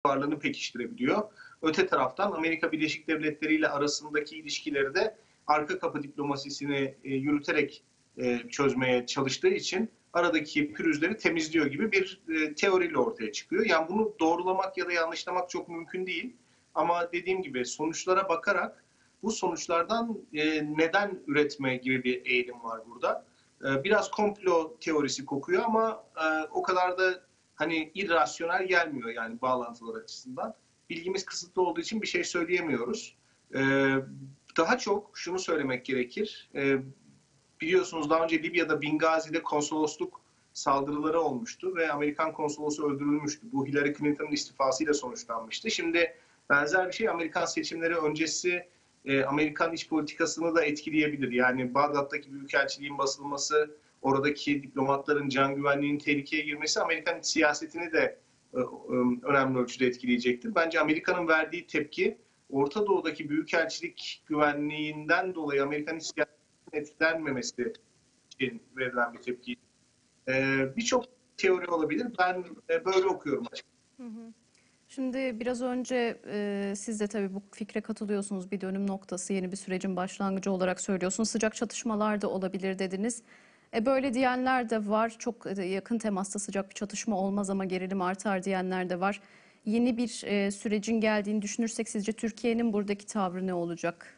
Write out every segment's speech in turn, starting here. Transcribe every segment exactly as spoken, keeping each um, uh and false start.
varlığını pekiştirebiliyor. Öte taraftan Amerika Birleşik Devletleri ile arasındaki ilişkileri de arka kapı diplomasisini e, yürüterek e, çözmeye çalıştığı için aradaki pürüzleri temizliyor gibi bir e, teoriyle ortaya çıkıyor. Yani bunu doğrulamak ya da yanlışlamak çok mümkün değil. Ama dediğim gibi sonuçlara bakarak bu sonuçlardan e, neden üretme gibi bir eğilim var burada. E, biraz komplo teorisi kokuyor ama e, o kadar da hani irrasyonel gelmiyor yani bağlantılar açısından. Bilgimiz kısıtlı olduğu için bir şey söyleyemiyoruz. E, daha çok şunu söylemek gerekir. E, biliyorsunuz daha önce Libya'da Bingazi'de konsolosluk saldırıları olmuştu ve Amerikan konsolosu öldürülmüştü. Bu Hillary Clinton'ın istifasıyla sonuçlanmıştı. Şimdi benzer bir şey Amerikan seçimleri öncesi e, Amerikan iç politikasını da etkileyebilir. Yani Bağdat'taki büyükelçiliğin basılması, oradaki diplomatların can güvenliğinin tehlikeye girmesi Amerikan iç siyasetini de e, e, önemli ölçüde etkileyecektir. Bence Amerika'nın verdiği tepki Orta Doğu'daki büyükelçilik güvenliğinden dolayı Amerikan iç siyasetinin etkilenmemesi için verilen bir tepki. E, Birçok teori olabilir. Ben e, böyle okuyorum açıkçası. Hı hı. Şimdi biraz önce e, siz de tabii bu fikre katılıyorsunuz. Bir dönüm noktası, yeni bir sürecin başlangıcı olarak söylüyorsunuz. Sıcak çatışmalar da olabilir dediniz. E, böyle diyenler de var. Çok e, yakın temasta sıcak bir çatışma olmaz ama gerilim artar diyenler de var. Yeni bir e, sürecin geldiğini düşünürsek sizce Türkiye'nin buradaki tavrı ne olacak?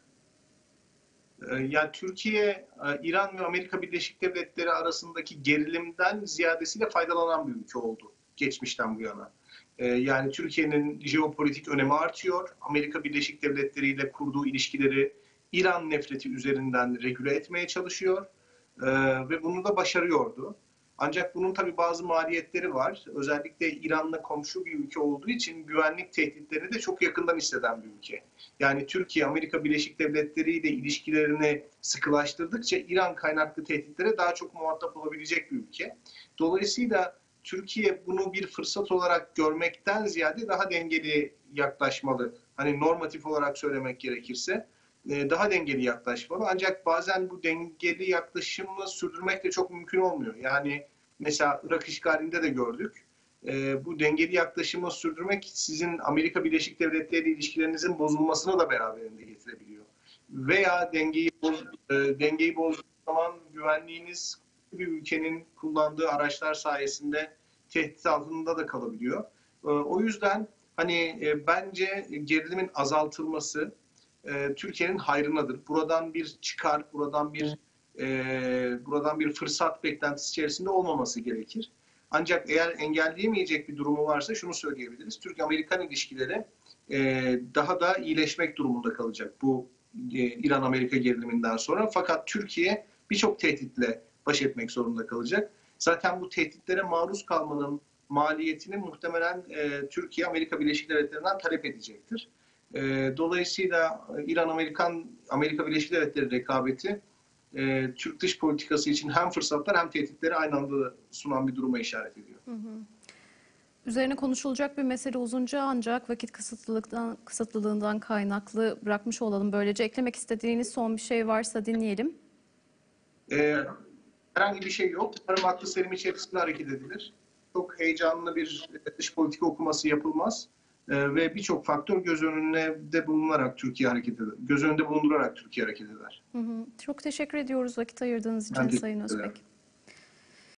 Yani Türkiye, İran ve Amerika Birleşik Devletleri arasındaki gerilimden ziyadesiyle faydalanan bir ülke oldu geçmişten bu yana. Yani Türkiye'nin jeopolitik önemi artıyor. Amerika Birleşik Devletleri ile kurduğu ilişkileri İran nefreti üzerinden regüle etmeye çalışıyor ve bunu da başarıyordu. Ancak bunun tabii bazı maliyetleri var. Özellikle İran'la komşu bir ülke olduğu için güvenlik tehditlerini de çok yakından hisseden bir ülke. Yani Türkiye, Amerika Birleşik Devletleri ile ilişkilerini sıkılaştırdıkça İran kaynaklı tehditlere daha çok muhatap olabilecek bir ülke. Dolayısıyla Türkiye bunu bir fırsat olarak görmekten ziyade daha dengeli yaklaşmalı. Hani normatif olarak söylemek gerekirse daha dengeli yaklaşmalı. Ancak bazen bu dengeli yaklaşımı sürdürmek de çok mümkün olmuyor. Yani mesela Irak işgalinde de gördük. E, bu dengeli yaklaşımı sürdürmek sizin Amerika Birleşik Devletleri ile ilişkilerinizin bozulmasına da beraberinde getirebiliyor. Veya dengeyi boz, e, dengeyi bozduğu zaman güvenliğiniz bir ülkenin kullandığı araçlar sayesinde tehdit altında da kalabiliyor. E, o yüzden hani e, bence gerilimin azaltılması e, Türkiye'nin hayrınadır. Buradan bir çıkar, buradan bir e, buradan bir fırsat beklentisi içerisinde olmaması gerekir. Ancak eğer engelleyemeyecek bir durumu varsa şunu söyleyebiliriz. Türk-Amerikan ilişkileri e, daha da iyileşmek durumunda kalacak bu e, İran-Amerika geriliminden sonra. Fakat Türkiye birçok tehditle baş etmek zorunda kalacak. Zaten bu tehditlere maruz kalmanın maliyetini muhtemelen e, Türkiye Amerika Birleşik Devletleri'nden talep edecektir. E, dolayısıyla İran-Amerikan Amerika Birleşik Devletleri rekabeti e, Türk dış politikası için hem fırsatlar hem tehditleri aynı anda sunan bir duruma işaret ediyor. Hı hı. Üzerine konuşulacak bir mesele uzunca ancak vakit kısıtlılıktan, kısıtlılığından kaynaklı bırakmış olalım. Böylece eklemek istediğiniz son bir şey varsa dinleyelim. E, herhangi bir şey yok. Umarım aklı selim içerisinde hareket edilir. Çok heyecanlı bir dış politika okuması yapılmaz. Ee, ve birçok faktör göz önünde bulunarak Türkiye hareket eder. Göz önünde bulundurarak Türkiye hareket eder. Hı hı. Çok teşekkür ediyoruz vakit ayırdığınız için Sayın Özbek.